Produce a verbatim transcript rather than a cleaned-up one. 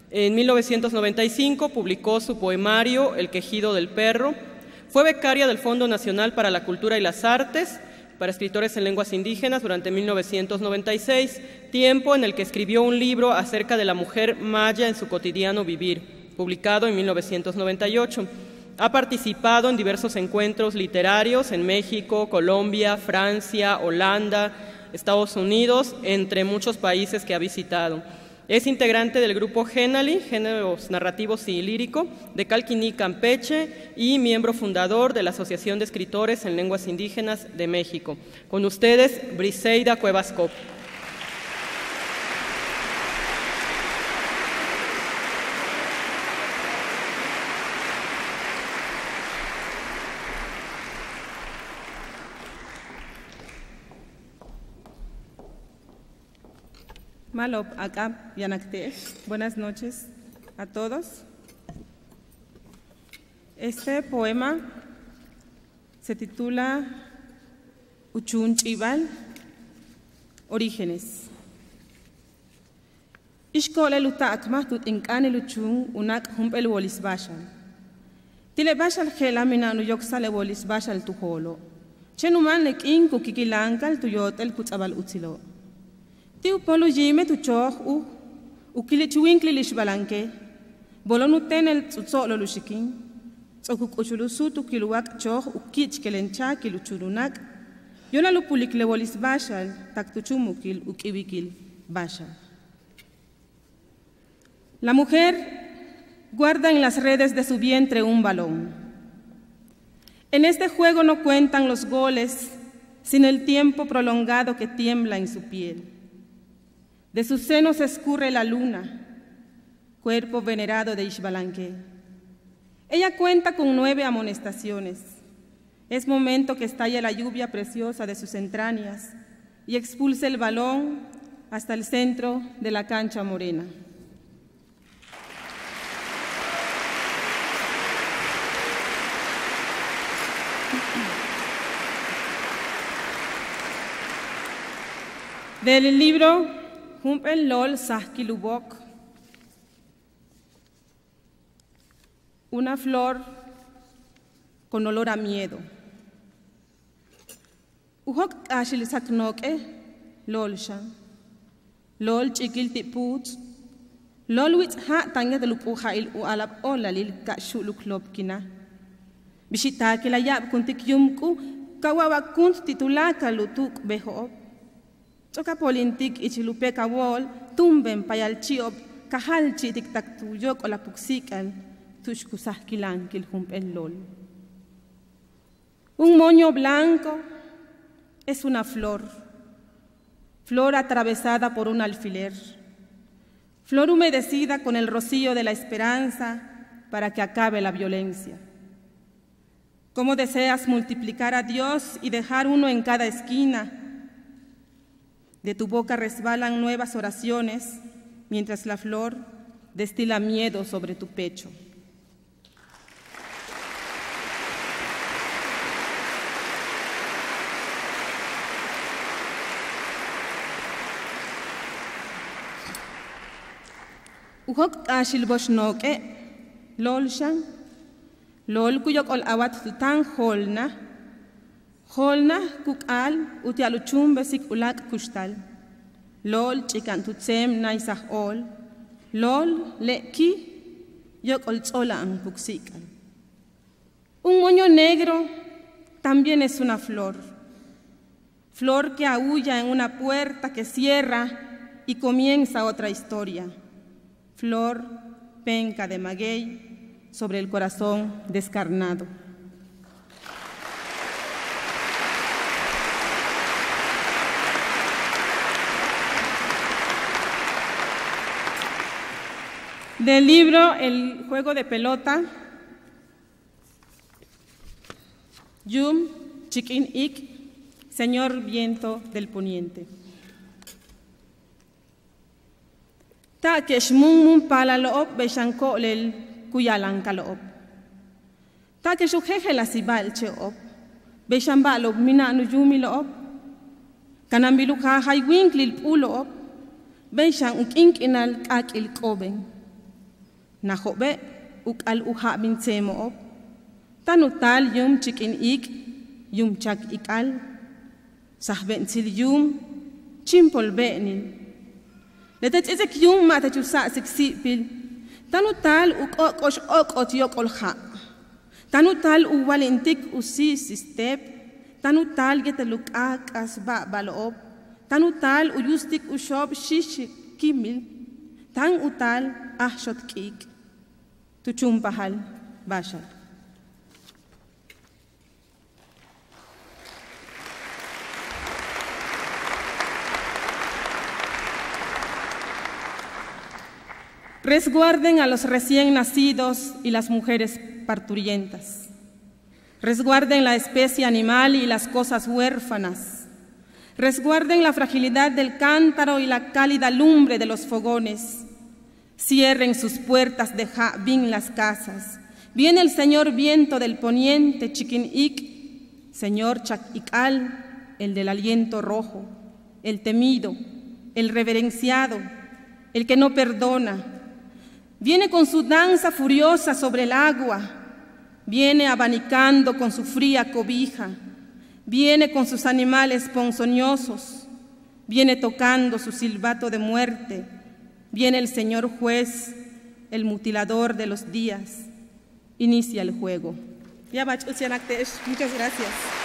En mil novecientos noventa y cinco publicó su poemario El quejido del perro. Fue becaria del Fondo Nacional para la Cultura y las Artes para escritores en lenguas indígenas durante mil novecientos noventa y seis, tiempo en el que escribió un libro acerca de la mujer maya en su cotidiano vivir, publicado en mil novecientos noventa y ocho. Ha participado en diversos encuentros literarios en México, Colombia, Francia, Holanda, Estados Unidos, entre muchos países que ha visitado. Es integrante del grupo Genali, Géneros Narrativos y Lírico, de Calquiní, Campeche, y miembro fundador de la Asociación de Escritores en Lenguas Indígenas de México. Con ustedes, Briseida Cuevas Cop. Malop acá, Yanacte. Buenas noches a todos. Este poema se titula Uchun Chival, Orígenes. Ishkole luta akmahtut inkane luchun unak humpel wolis bashal. Tile bashal gela mina nuyok sale wolis bashal tuholo. Chenuman lek inku kikilankal tuyotel kutabal utilo. Tiu polo jime tu choch u ukili chuinkli lish balanke bolonu tenel tsutsolo lushikin tsokuk uchulusu tu kiluak choch ukich kelencha kiluchurunak yona lupulik lewolis bashal taktuchumukil ukiwikil bashal. La mujer guarda en las redes de su vientre un balón. En este juego no cuentan los goles, sino el tiempo prolongado que tiembla en su piel. De sus senos escurre la luna, cuerpo venerado de Ixbalanque. Ella cuenta con nueve amonestaciones. Es momento que estalle la lluvia preciosa de sus entrañas y expulse el balón hasta el centro de la cancha morena. Del libro Humpel Lol Sahkilubok, una flor con olor a miedo. Uhok ashil saknoke lolshan, lol chikil tiput, lol wit ha tanya de lupuha il u alap olalil ka shuluklopkina. Bishita que la yab kuntik yumku, kawawakunt titulaka lutuk beho. Toka polintik ichilupe kawol, tumben payalchiob, kahalchi tiktak tuyok o la puxikan, tushkusah kilankil humpel lol. Un moño blanco es una flor, flor atravesada por un alfiler, flor humedecida con el rocío de la esperanza para que acabe la violencia. ¿Cómo deseas multiplicar a Dios y dejar uno en cada esquina? De tu boca resbalan nuevas oraciones, mientras la flor destila miedo sobre tu pecho. Uhok ashil boshnoke, lolshan, lol kuyok ol awat tutan holna, holna kukal utialuchum besik ulak kustal, lol chikan tutsem naisah ol, lol leki yok ol tsola ang puksikan. Un moño negro también es una flor, flor que aúlla en una puerta que cierra y comienza otra historia. Flor, penca de maguey sobre el corazón descarnado. Del libro El juego de pelota, Yum Chikin Ik, Señor Viento del Poniente. Ta keshmun mun pala loob beshanko lel kuyalan kaloob. Ta keshujeje la sibal cheob beshamba loob mina nujumi loob. Kanambilu ka haywink lil puloob beshan ukink inal kakil koben. najobe uk al uha bin semoop, tanutal yum chikin ik, yum chak ikal, sahben sil yum, chimpol benin. Letet ezek yum mata chusa siksipil, tanutal uk ok osh ok ot yok olha, tanutal uwalintik usi sistep, tanutal geteluk ak asba baloop, tanutal uyustik ushob shish kimil, tan utal ahshot kik, tuchumpahal bashal. Resguarden a los recién nacidos y las mujeres parturientas. Resguarden la especie animal y las cosas huérfanas. Resguarden la fragilidad del cántaro y la cálida lumbre de los fogones. Cierren sus puertas de Jabín las casas. Viene el señor viento del poniente, Chiquin-ic, señor Chac-ical, el del aliento rojo, el temido, el reverenciado, el que no perdona. Viene con su danza furiosa sobre el agua, viene abanicando con su fría cobija, viene con sus animales ponzoñosos, viene tocando su silbato de muerte, viene el señor juez, el mutilador de los días, inicia el juego. Muchas gracias.